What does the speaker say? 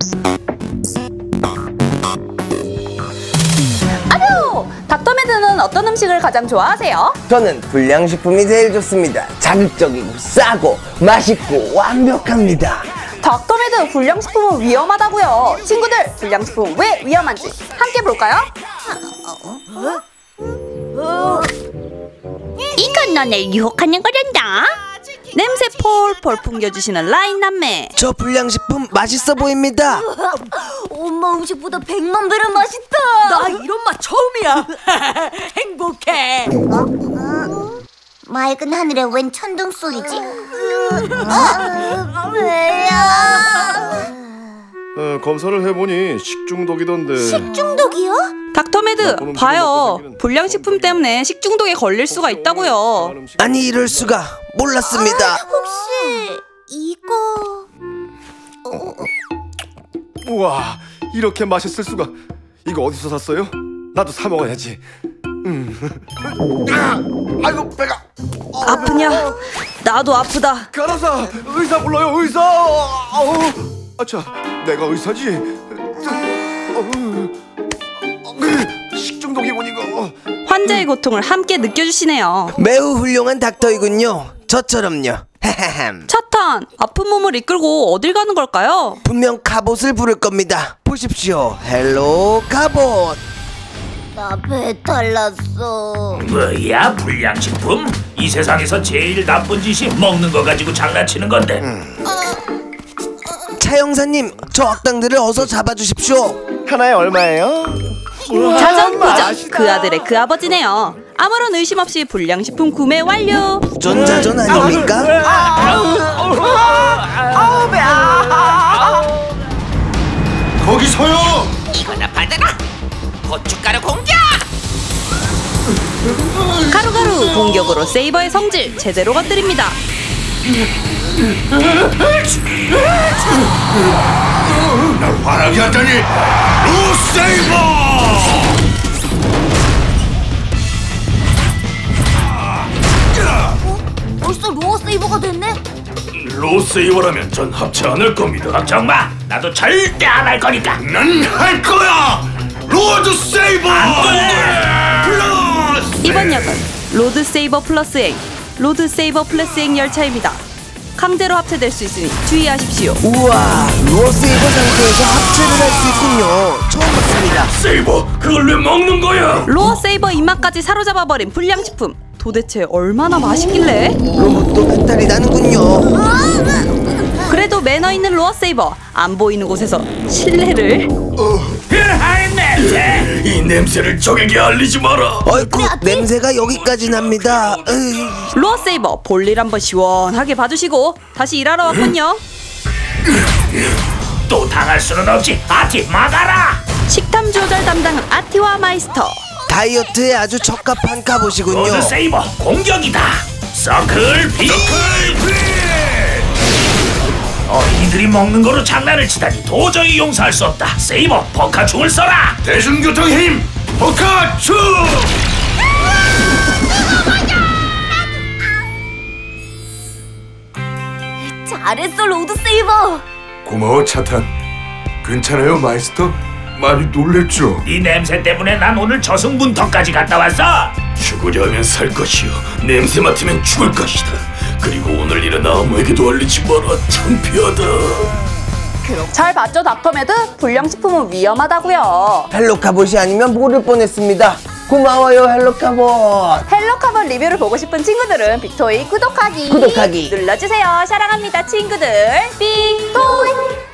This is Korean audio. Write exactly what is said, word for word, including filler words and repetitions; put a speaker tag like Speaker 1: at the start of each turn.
Speaker 1: 아뇨! 닥터매드는 어떤 음식을 가장 좋아하세요?
Speaker 2: 저는 불량식품이 제일 좋습니다. 자극적이고 싸고 맛있고 완벽합니다.
Speaker 1: 닥터매드 불량식품은 위험하다고요. 친구들, 불량식품은 왜 위험한지 함께 볼까요?
Speaker 3: 이건 너네 유혹하는 거란다.
Speaker 1: 냄새 폴폴 풍겨주시는 라인 남매.
Speaker 2: 저 불량식품 맛있어 보입니다.
Speaker 4: 엄마 음식보다 백만 배는 맛있다.
Speaker 5: 나 이런 맛 처음이야. 행복해.
Speaker 4: 맑은 하늘에 웬 천둥 소리지? 어? 왜야?
Speaker 6: 어, 검사를 해보니 식중독이던데.
Speaker 4: 식중독이요?
Speaker 1: 닥터매드, 봐요. 불량식품 때문에 식중독에 걸릴 수가 있다고요.
Speaker 2: 아니 이럴 수가 몰랐습니다.
Speaker 4: 아, 혹시 이거...
Speaker 6: 우와, 이렇게 맛있을 수가. 이거 어디서 샀어요? 나도 사 먹어야지. 음. 아, 아이고 배가.
Speaker 1: 아프냐? 나도 아프다.
Speaker 6: 간호사, 의사 불러요, 의사. 아우, 아차, 내가 의사지. 어우, 식중독이군 이거.
Speaker 1: 환자의 고통을 함께 느껴주시네요.
Speaker 2: 매우 훌륭한 닥터이군요. 저처럼요.
Speaker 1: 차탄, 아픈 몸을 이끌고 어딜 가는 걸까요?
Speaker 2: 분명 갑옷을 부를 겁니다. 보십시오. 헬로 갑옷.
Speaker 4: 나 배탈 났어.
Speaker 7: 뭐야, 불량식품? 이 세상에서 제일 나쁜 짓이 먹는 거 가지고 장난치는 건데.
Speaker 2: 음. 차 형사님, 저 악당들을 어서 잡아주십시오.
Speaker 6: 하나에 얼마예요?
Speaker 1: 자전부전, 그 아들의 그 아버지네요. 아무런 의심 없이 불량식품 구매 완료.
Speaker 2: 부전자전 아닙니까?
Speaker 5: 아우 배야.
Speaker 6: 거기서요!
Speaker 7: 이거나 받아라! 고춧가루 공격!
Speaker 1: 가루가루 공격으로 세이버의 성질 제대로 건드립니다.
Speaker 6: 날 화나게 하다니! 루세이버!
Speaker 4: 벌써 로어 세이버가 됐네?
Speaker 7: 로세이버라면 전 합체 안 할 겁니다. 걱정 마! 나도 절대 안 할 거니까!
Speaker 6: 난 할 거야! 로드 세이버! 플러스!
Speaker 1: 이번 역은 로드 세이버 플러스 엑, 로드 세이버 플러스 엑 열차입니다. 강제로 합체될 수 있으니 주의하십시오.
Speaker 2: 우와, 로세이버 상태에서 합체를 할 수 있군요. 처음 봤습니다.
Speaker 7: 세이버, 그걸 왜 먹는 거야?
Speaker 1: 로어 세이버 입맛까지 사로잡아버린 불량식품. 도대체 얼마나 맛있길래?
Speaker 2: 로봇도 배탈이 나는군요.
Speaker 1: 그래도 매너 있는 로어 세이버, 안 보이는 곳에서 실내를.
Speaker 7: 하이 냄새! 이 냄새를 적에게 알리지 마라!
Speaker 2: 어이쿠, 냄새가 여기까지 납니다. 으이.
Speaker 1: 로어 세이버, 볼일 한번 시원하게 봐주시고 다시 일하러 왔군요.
Speaker 7: 또 당할 수는 없지. 아티 막아라!
Speaker 1: 식탐 조절 담당은 아티와 마이스터.
Speaker 2: 다이어트에 아주 적합한 갑옷이군요.
Speaker 7: 로드 세이버 공격이다. 서클 비. 어린이들이 먹는 거로 장난을 치다니 도저히 용서할 수 없다. 세이버 버카충을 써라.
Speaker 6: 대중교통 힘! 버카충!
Speaker 4: 잘했어 로드 세이버.
Speaker 6: 고마워 차탄. 괜찮아요 마이스터? 많이 놀랬죠?
Speaker 7: 이 냄새 때문에 난 오늘 저승문턱까지 갔다 왔어.
Speaker 6: 죽으려면 살 것이요 냄새 맡으면 죽을 것이다. 그리고 오늘 일은 아무에게도 알리지 마라. 창피하다.
Speaker 1: 잘 봤죠, 닥터매드? 불량식품은 위험하다고요.
Speaker 2: 헬로 갑옷이 아니면 모를 뻔했습니다. 고마워요 헬로 갑옷.
Speaker 1: 헬로 카본 리뷰를 보고 싶은 친구들은 빅토이 구독하기
Speaker 2: 구독하기
Speaker 1: 눌러주세요. 사랑합니다 친구들. 빅토이.